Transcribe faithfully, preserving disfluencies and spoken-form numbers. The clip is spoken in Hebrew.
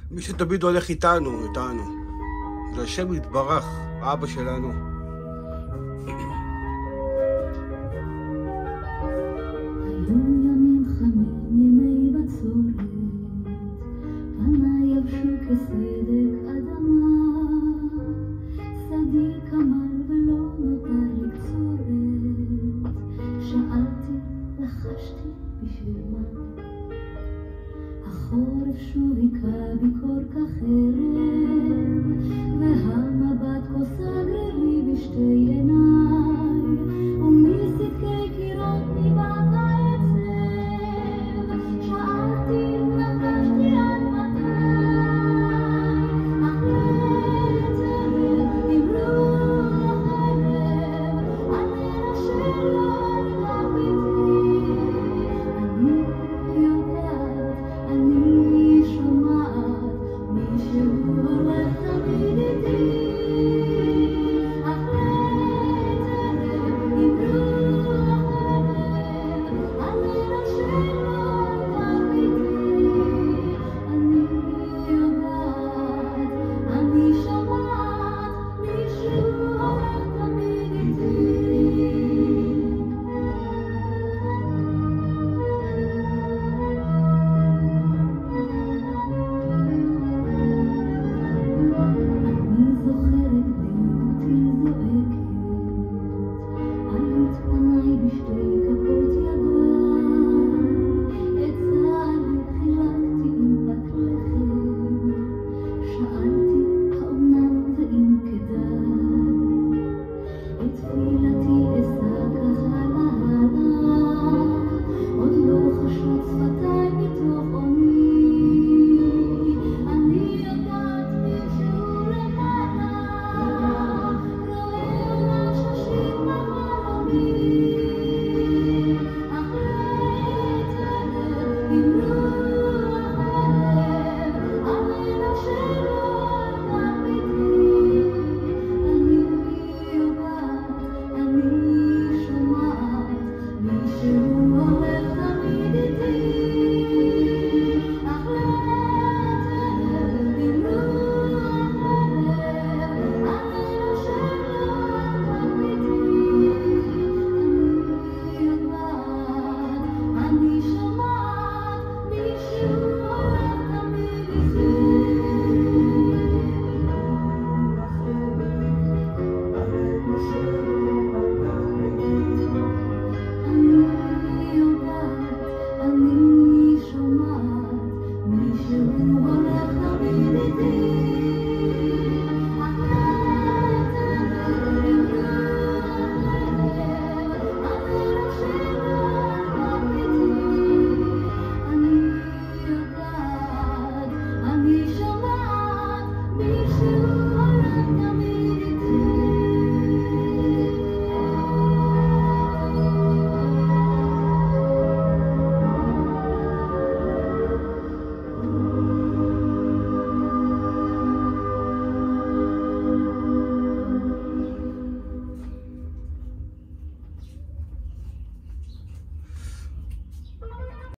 מי שתמיד הולך איתנו, איתנו. זה השם יתברך, האבא שלנו. החורף שוב יקרא בי כל כך ערב, והמבט כה סגר לי בשתי עיניי, ומסדקי קירות ניבט העצב, שאלתי נחשתי עד מתי, אך לעת ערב עם רוח הערב, ענן אשר לא נלך איתי, אני יודעת, אני שומעת, מישהו הולך תמיד איתי, אך לעת ערב עם רוח הערב, ענן אשר לא נלך איתי, אני יודעת, אני שומעת, מישהו הולך תמיד איתי. אני זוכרת בדידותי זועקת, עלית פניי בשתי כפות ידיי, את צעדי חילקתי עם פת לחם, שאלתי האומנם ואם כדאי, את תפילתי אשא ככה להלאה, עוד לא חשות שפתיי מתוך עוני, אני יודעת מישהו למעלה, רואה עולם ששים בחלומי, אך לעת ערב עם רוח הערב, ענן אשר לא נלך איתי, אני יודעת, אני שומעת, מישהו הולך תמיד איתי, אך לעת ערב עם רוח הערב, ענן אשר לא נלך איתי, אני יודעת, אני שומעת, מישהו הולך תמיד איתי. אני יודעת, אני שומעת, מישהו הולך תמיד איתי.